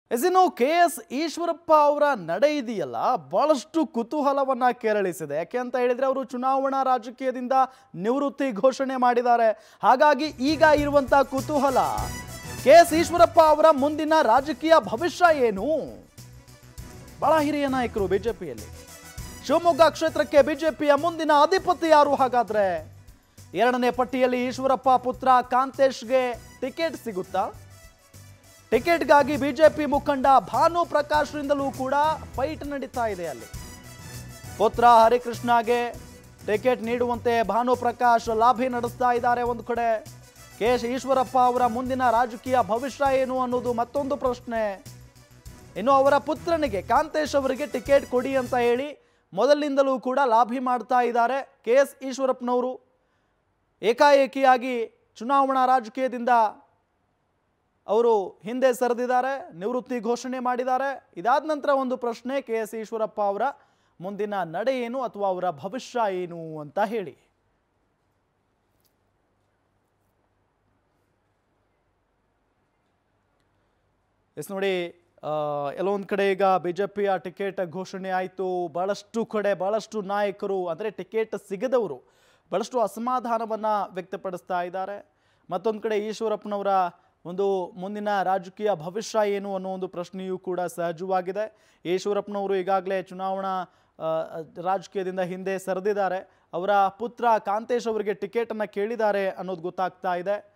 ಇನ್ನು KS ಈಶ್ವರಪ್ಪ ಅವರ ನಡೆ ಇದೆಯಲ್ಲ ಬಹಳಷ್ಟು ಕುತೂಹಲವನ್ನ ಕೆರಳಿಸಿದೆ. ಯಾಕೆ ಅಂತ ಹೇಳಿದ್ರೆ ಅವರು ಚುನಾವಣಾ ರಾಜಕೀಯದಿಂದ ನಿವೃತ್ತಿ ಘೋಷಣೆ ಮಾಡಿದ್ದಾರೆ. ಹಾಗಾಗಿ ಈಗ ಇರುವಂತ ಕುತೂಹಲ KS ಈಶ್ವರಪ್ಪ ಅವರ ಮುಂದಿನ ರಾಜಕೀಯ ಭವಿಷ್ಯ ಏನು? ಬಹಳ ಹಿರಿಯ ನಾಯಕರು ಬಿಜೆಪಿಯಲ್ಲಿ. ಶಿವಮೊಗ್ಗ ಕ್ಷೇತ್ರಕ್ಕೆ ಬಿಜೆಪಿಯ ಮುಂದಿನ ಅಧಿಪತಿ ಯಾರು ಹಾಗಾದ್ರೆ? ಎರಡನೇ ಪಟ್ಟಿಯಲ್ಲಿ ಈಶ್ವರಪ್ಪ ಪುತ್ರ ಕಾಂತೇಶ್ಗೆ ಟಿಕೆಟ್ ಸಿಗುತ್ತಾ? ಟಿಕೆಟ್ಗಾಗಿ ಬಿಜೆಪಿ ಮುಖಂಡ ಭಾನು ಪ್ರಕಾಶ್ರಿಂದಲೂ ಕೂಡ ಫೈಟ್ ನಡೀತಾ ಇದೆ. ಅಲ್ಲಿ ಪುತ್ರ ಹರಿಕೃಷ್ಣಗೆ ಟಿಕೆಟ್ ನೀಡುವಂತೆ ಭಾನು ಪ್ರಕಾಶ್ ಲಾಭಿ ನಡೆಸ್ತಾ ಇದ್ದಾರೆ. ಒಂದು ಕಡೆ KS ಈಶ್ವರಪ್ಪ ಅವರ ಮುಂದಿನ ರಾಜಕೀಯ ಭವಿಷ್ಯ ಏನು ಅನ್ನೋದು ಮತ್ತೊಂದು ಪ್ರಶ್ನೆ. ಇನ್ನು ಅವರ ಪುತ್ರನಿಗೆ ಕಾಂತೇಶ್ ಅವರಿಗೆ ಟಿಕೆಟ್ ಕೊಡಿ ಅಂತ ಹೇಳಿ ಮೊದಲಿನಿಂದಲೂ ಕೂಡ ಲಾಭಿ ಮಾಡ್ತಾ ಇದ್ದಾರೆ KS ಈಶ್ವರಪ್ಪನವರು. ಏಕಾಏಕಿಯಾಗಿ ಚುನಾವಣಾ ರಾಜಕೀಯದಿಂದ ಅವರು ಹಿಂದೆ ಸರಿದಿದ್ದಾರೆ, ನಿವೃತ್ತಿ ಘೋಷಣೆ ಮಾಡಿದ್ದಾರೆ. ಇದಾದ ನಂತರ ಒಂದು ಪ್ರಶ್ನೆ, KS ಈಶ್ವರಪ್ಪ ಅವರ ಮುಂದಿನ ನಡೆ ಏನು ಅಥವಾ ಅವರ ಭವಿಷ್ಯ ಏನು ಅಂತ ಹೇಳಿ. ನೋಡಿ, ಎಲ್ಲೊಂದು ಕಡೆ ಈಗ ಬಿಜೆಪಿಯ ಟಿಕೆಟ್ ಘೋಷಣೆ ಆಯಿತು. ಬಹಳಷ್ಟು ಕಡೆ ಬಹಳಷ್ಟು ನಾಯಕರು ಅಂದರೆ ಟಿಕೆಟ್ ಸಿಗದವರು ಬಹಳಷ್ಟು ಅಸಮಾಧಾನವನ್ನು ವ್ಯಕ್ತಪಡಿಸ್ತಾ ಇದ್ದಾರೆ. ಮತ್ತೊಂದು ಕಡೆ ಈಶ್ವರಪ್ಪನವರ ಒಂದು ಮುಂದಿನ ರಾಜಕೀಯ ಭವಿಷ್ಯ ಏನು ಅನ್ನೋ ಒಂದು ಪ್ರಶ್ನೆಯೂ ಕೂಡ ಸಹಜವಾಗಿದೆ. ಈಶ್ವರಪ್ಪನವರು ಈಗಾಗಲೇ ಚುನಾವಣಾ ರಾಜಕೀಯದಿಂದ ಹಿಂದೆ ಸರಿದಿದ್ದಾರೆ. ಅವರ ಪುತ್ರ ಕಾಂತೇಶ್ ಅವರಿಗೆ ಟಿಕೆಟನ್ನು ಕೇಳಿದ್ದಾರೆ ಅನ್ನೋದು ಗೊತ್ತಾಗ್ತಾ ಇದೆ.